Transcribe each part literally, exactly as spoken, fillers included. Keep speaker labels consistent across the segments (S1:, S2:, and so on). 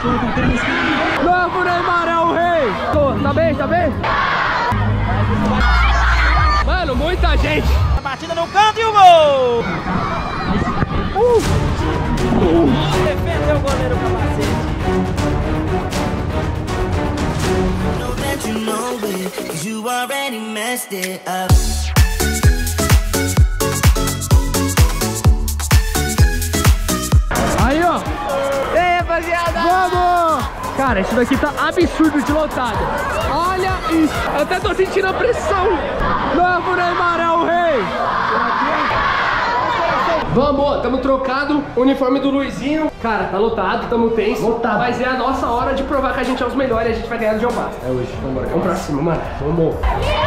S1: Novo Neymar é o rei! Tá bem, tá bem? Mano, muita gente!
S2: A batida no canto e o gol!
S1: Uh. Uh.
S2: Defendeu o goleiro Capacete.
S1: Aí, ó!
S2: E aí, rapaziada!
S1: Vamos! Cara, isso daqui tá absurdo de lotado. Olha isso! Eu até tô sentindo a pressão! Novo Neymar é o rei! Vamos, tamo trocado, uniforme do Luizinho. Cara, tá lotado, tamo tenso. Lotado. Mas é a nossa hora de provar que a gente é os melhores e a gente vai ganhar do João Basta. É hoje, vambora. Vamos pra cima, mano. Vamos.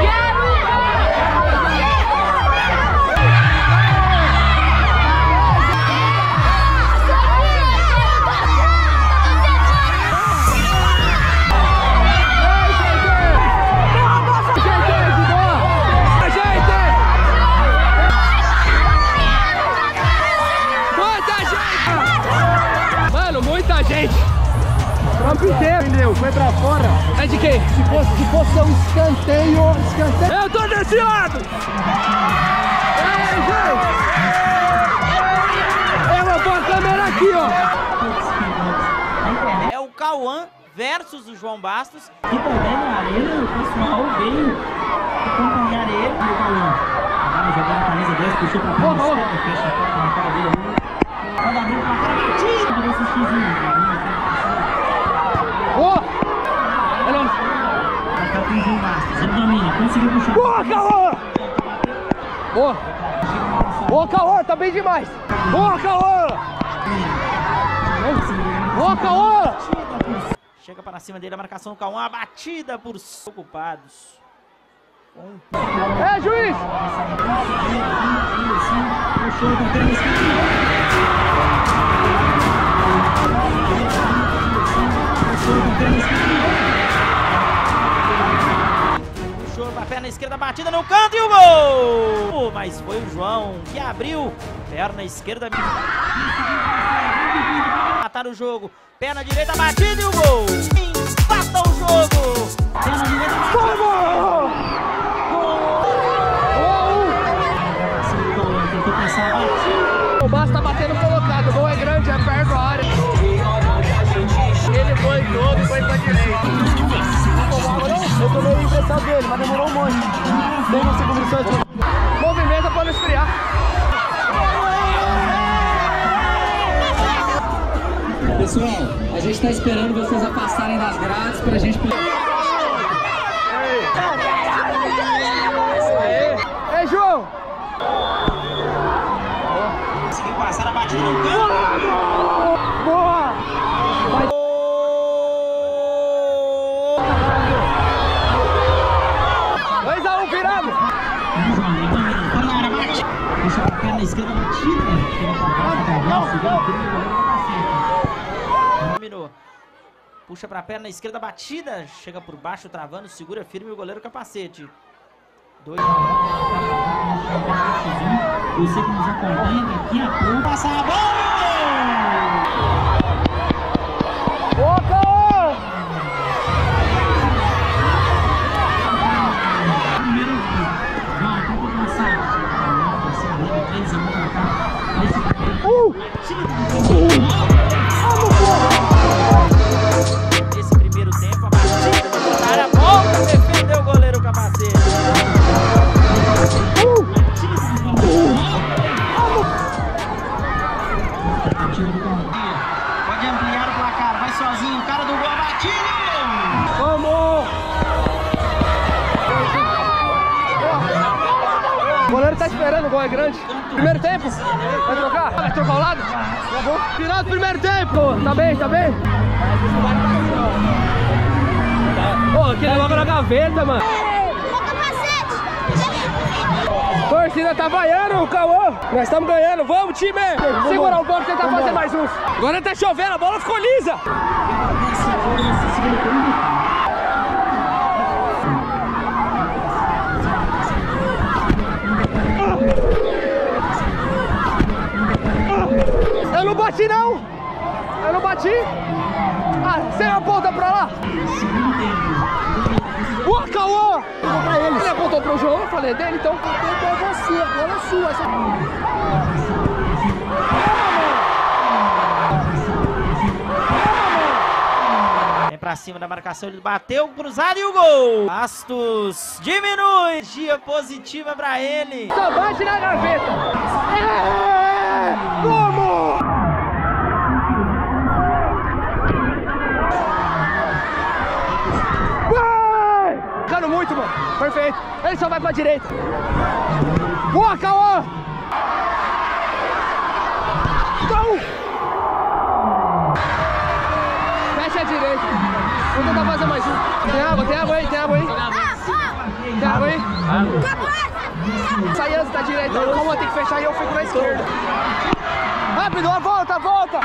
S1: Gente, campo inteiro, entendeu? Foi pra fora. É de quem? Se fosse, se fosse um escanteio, escanteio. Eu tô desse lado! Ei, gente! Eu vou pôr a câmera aqui, ó.
S2: É o Cauã versus o João Bastos.
S3: E também na arena o pessoal veio acompanhar ele. E o Cauã agora jogando a camisa dez, puxou pra fora, fecha a porta na cara dele. Quando abriu pra cara, batida por esse xizinho.
S1: Boa! Olha!
S3: Marcar com o João Bastos, ele domina, conseguiu puxar.
S1: Boa, Cauã! Boa! Boa, Cauã, tá bem demais! Boa, Cauã! Boa, Cauã!
S2: Chega para cima dele a marcação do Cauã, a batida por ocupados.
S1: É, juiz!
S3: Puxou pra trás.
S2: Puxou pra perna esquerda, batida no canto e o gol! Mas foi o João que abriu. Perna esquerda. Matar o jogo. Perna direita, batida e o gol! Empata o jogo!
S3: Perna direita,
S1: Vamos!
S3: tentou passar a batida.
S1: O Basta tá batendo colocado. O gol é grande, é perto da área. Ele foi todo, foi pra direita. Eu tomei a impressão dele, mas demorou um monte. Tem uma segunda missão. Movimenta pra não esfriar.
S3: Pessoal, a gente tá esperando vocês afastarem das grades pra gente...
S1: Ei, João!
S2: Conseguiu passar a batida no canto.
S1: Boa! dois a um, viramos!
S3: Puxa a perna esquerda, batida.
S2: Dominou. Puxa pra perna esquerda, batida. Chega por baixo, travando, segura firme o goleiro Capacete. Dois.
S3: Você que nos acompanha daqui a pouco. Passa a bola!
S1: Boa,
S3: Primeiro, vai, tem que passar. três a um pra cá.
S1: Uh!
S2: Esse primeiro tempo, a batida do Botar a volta, defendeu o goleiro Capacete. Pode ampliar o placar, vai sozinho, o cara do gol, batido!
S1: Vamos! O goleiro tá esperando, o gol é grande. Primeiro tempo? Vai trocar? Vai trocar o lado? Final do primeiro tempo! Tá bem, tá bem? Pô, aquele logo na gaveta, mano. Torcida tá vaiando, o Cauã. Nós estamos ganhando, vamos, time! Segura o gol, tentar fazer mais uns. Agora tá chovendo, a bola ficou lisa. Eu não bati, não! Eu não bati! Ah, você aponta pra lá. Boa, Cauã! Pra ele. Ele apontou pro João, eu falei dele, então. É você, agora é sua.
S2: Vem pra cima da marcação, ele bateu, cruzado e o gol! Bastos diminui, energia positiva pra ele.
S1: Só bate na gaveta. É! Como? Vai! Ficando muito, mano. Perfeito. Ele só vai pra direita. Boa, Cauã! Gol! Fecha a direita. Vou tentar fazer mais um. Tem água, tem água aí, tem água aí. Tem água aí? Sai antes da direita. Como tem que fechar e eu fico na esquerda. Rápido, a volta, a volta!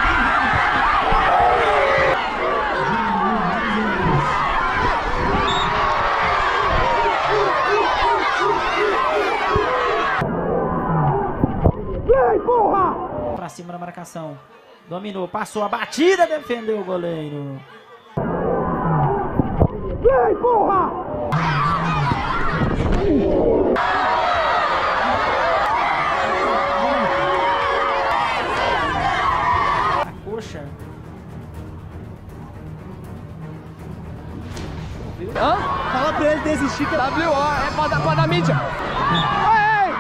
S1: Vem, porra!
S2: Pra cima da marcação. Dominou, passou a batida, defendeu o goleiro.
S1: Vem, porra!
S2: A coxa.
S1: Hã? Fala pra ele desistir que W O é pra dar, pra dar mídia. Ei!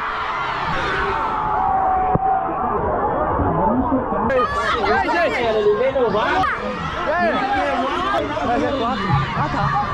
S1: E aí, gente?
S3: Ele vem no VAR.
S1: E aí? Vai ver quatro. Ah, tá.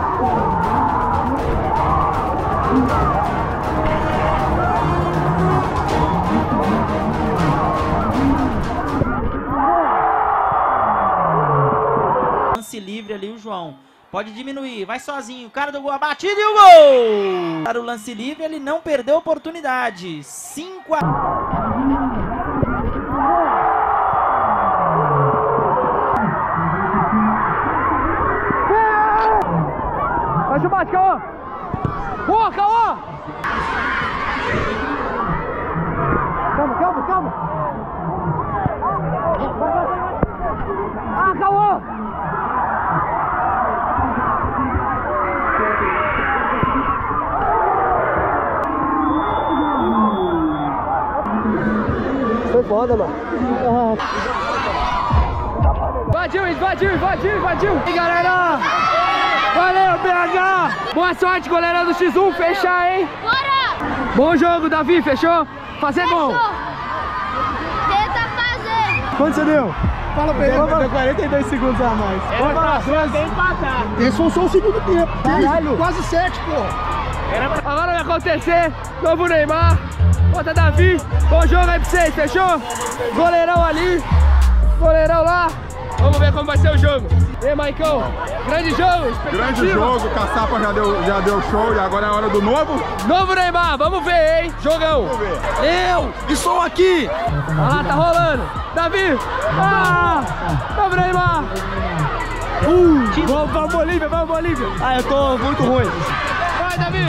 S2: Lance livre ali, o João. Pode diminuir, vai sozinho. O cara do gol, a batida e o gol! Para o lance livre, ele não perdeu a oportunidade. cinco a...
S1: Vai, Chubate, Cauã! Boa, Cauã! Calma, calma, calma! Ah, Cauã! Foi foda, mano. Invadiu, invadiu, invadiu, invadiu! E galera! Valeu, B H! Boa sorte, galera do X um, fechar, hein?
S4: Bora!
S1: Bom jogo, Davi, fechou? Fazer gol!
S4: Tenta fazer!
S1: Quanto você deu? Fala pra ele, deu quarenta e dois segundos a mais.
S3: Ele passou, tem empatar.
S1: Esse foi só o segundo tempo. Caralho! Quase sete, pô! Agora vai acontecer, novo Neymar, contra Davi. Bom jogo aí pra vocês, fechou? Goleirão ali, goleirão lá. Vamos ver como vai ser o jogo. E aí, Maicão? Grande jogo,
S5: Grande jogo, o Caçapa já deu, já deu show e agora é a hora do novo.
S1: Novo Neymar, vamos ver, hein? Jogão.
S5: Vamos ver.
S1: Eu estou aqui. Ah, tá rolando. Davi. Ah, novo Neymar. Uh, vamos, vamos, Bolívia, vamos, Bolívia. Ah, eu tô muito ruim. Vai, Davi.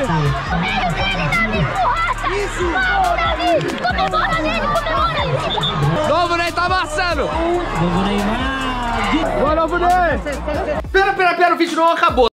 S4: Isso! Davi! Comemora nele, comemora nele!
S1: Novo Ney tá amassando.
S3: Novo Neymar.
S1: Boa, novo Ney. Pera, pera, pera, o vídeo não acabou.